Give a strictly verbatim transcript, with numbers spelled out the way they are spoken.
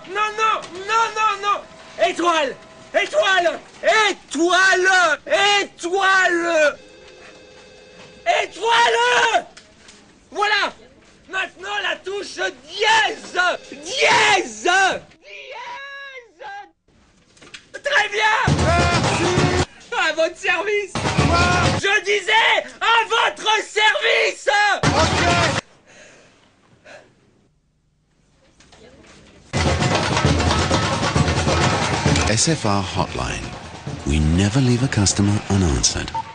Non, non, non, non, non. Étoile, étoile, étoile, étoile, étoile. Voilà. Maintenant la touche dièse, dièse, dièse. Très bien. Merci. À votre service. Quoi? Je disais à votre service. Ok. S F R Hotline. We never leave a customer unanswered.